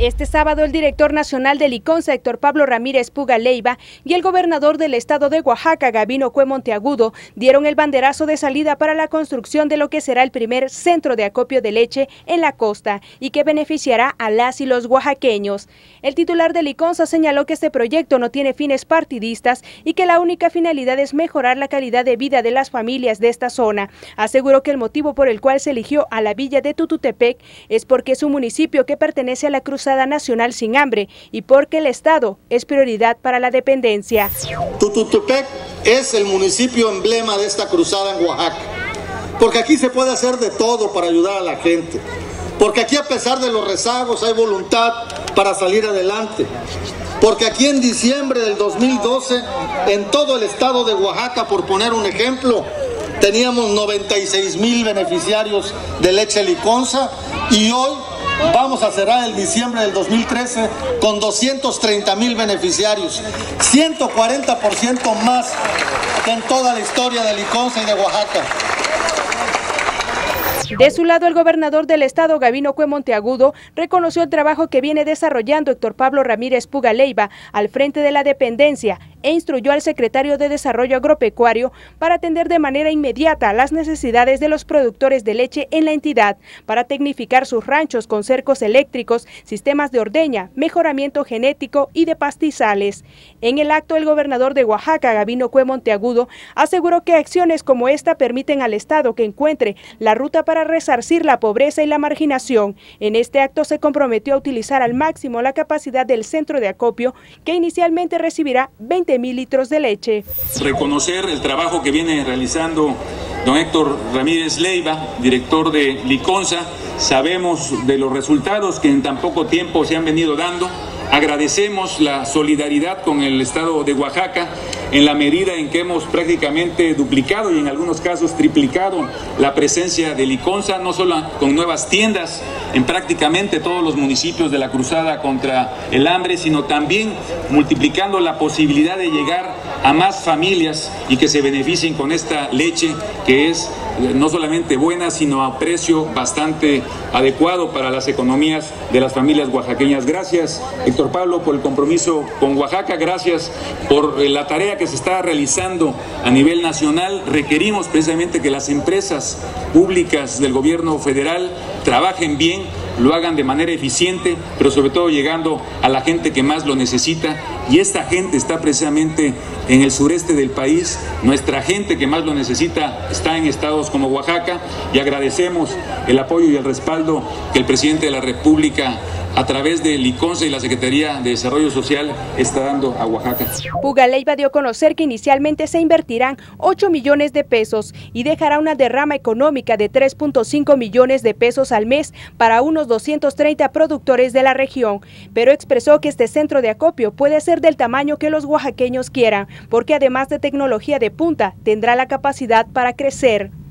Este sábado, el director nacional de Liconza, Héctor Pablo Ramírez Puga Leiva, y el gobernador del estado de Oaxaca, Gabino Cue Monteagudo, dieron el banderazo de salida para la construcción de lo que será el primer centro de acopio de leche en la costa y que beneficiará a las y los oaxaqueños. El titular de Liconza señaló que este proyecto no tiene fines partidistas y que la única finalidad es mejorar la calidad de vida de las familias de esta zona. Aseguró que el motivo por el cual se eligió a la villa de Tututepec es porque es un municipio que pertenece a la Cruzada Nacional Sin Hambre y porque el Estado es prioridad para la dependencia. Tututepec es el municipio emblema de esta cruzada en Oaxaca, porque aquí se puede hacer de todo para ayudar a la gente, porque aquí a pesar de los rezagos hay voluntad para salir adelante, porque aquí en diciembre del 2012 en todo el estado de Oaxaca, por poner un ejemplo, teníamos 96,000 beneficiarios de leche Liconza y hoy vamos a cerrar el diciembre del 2013 con 230,000 beneficiarios, 140% más que en toda la historia de Liconza y de Oaxaca. De su lado, el gobernador del estado, Gabino Cue Monteagudo, reconoció el trabajo que viene desarrollando Héctor Pablo Ramírez Puga Leiva al frente de la dependencia e instruyó al secretario de Desarrollo Agropecuario para atender de manera inmediata las necesidades de los productores de leche en la entidad, para tecnificar sus ranchos con cercos eléctricos, sistemas de ordeña, mejoramiento genético y de pastizales. En el acto, el gobernador de Oaxaca, Gabino Cue Monteagudo, aseguró que acciones como esta permiten al Estado que encuentre la ruta para resarcir la pobreza y la marginación. En este acto se comprometió a utilizar al máximo la capacidad del centro de acopio, que inicialmente recibirá 20,000 litros de leche. Reconocer el trabajo que viene realizando don Héctor Ramírez Leiva, director de Liconza. Sabemos de los resultados que en tan poco tiempo se han venido dando. Agradecemos la solidaridad con el estado de Oaxaca en la medida en que hemos prácticamente duplicado y en algunos casos triplicado la presencia de Liconza, no solo con nuevas tiendas en prácticamente todos los municipios de la Cruzada contra el Hambre, sino también multiplicando la posibilidad de llegar a más familias y que se beneficien con esta leche que es no solamente buena, sino a precio bastante adecuado para las economías de las familias oaxaqueñas. Gracias, Héctor Pablo, por el compromiso con Oaxaca, gracias por la tarea que se está realizando a nivel nacional. Requerimos precisamente que las empresas públicas del gobierno federal trabajen bien, lo hagan de manera eficiente, pero sobre todo llegando a la gente que más lo necesita, y esta gente está precisamente en el sureste del país. Nuestra gente que más lo necesita está en estados como Oaxaca, y agradecemos el apoyo y el respaldo que el presidente de la República a través de Liconza y la Secretaría de Desarrollo Social está dando a Oaxaca. Puga Leiva dio a conocer que inicialmente se invertirán 8 millones de pesos y dejará una derrama económica de 3.5 millones de pesos al mes para unos 230 productores de la región, pero expresó que este centro de acopio puede ser del tamaño que los oaxaqueños quieran, porque además de tecnología de punta, tendrá la capacidad para crecer.